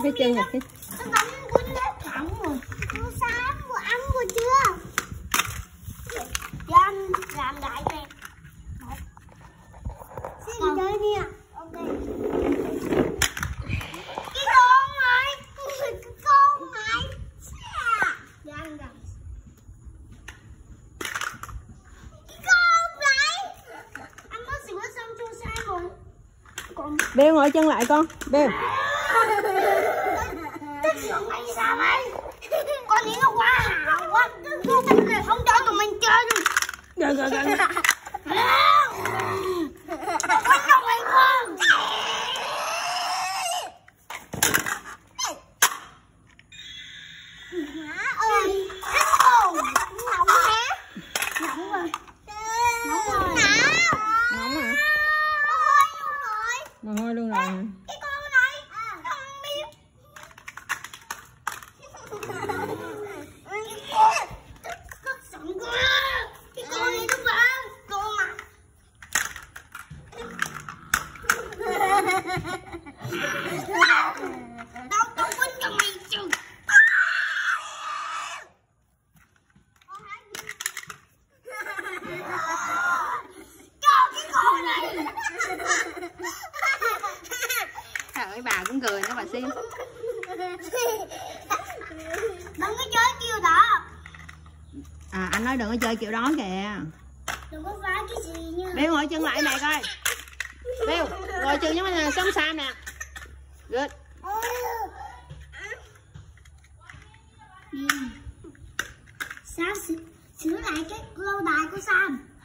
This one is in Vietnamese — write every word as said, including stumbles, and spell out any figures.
thấy chân rồi. Nó bắn quýnh hết thẳng rồi. Cô Sam, cô ăn rồi chưa? Cho anh làm đại nè. Xin chơi nha. Ok. Cái con này. Cái con này. Dạ anh rồi. Cái con này. Anh mới xỉu xong chua sai rồi. Con. Beo ngồi chân lại con. Beo. Cái chuyện này sao đây? Con nghĩ nó quá hào quá. Không cho tụi mình chơi luôn. Rồi rồi rồi. Con nhóc này không? Má ơi. Nóng hả? Nóng rồi. Nóng rồi. Nóng hả? Mồ hôi luôn rồi. Cái con này không biết. Rất giận quá. Cái con này đúng không? Con mà. Đâu có quýnh cho mày chứ. Cho cái con này. Trời ơi bà cũng cười nữa bà Sim. Đừng có chơi kiểu đó. À anh nói đừng có chơi kiểu đó kìa. Đừng có phá cái gì nha. Beo ngồi chân lại này coi. Beo ngồi chân giống như sống Sam nè. Good. Sao sửa lại cái lâu đài của Sam.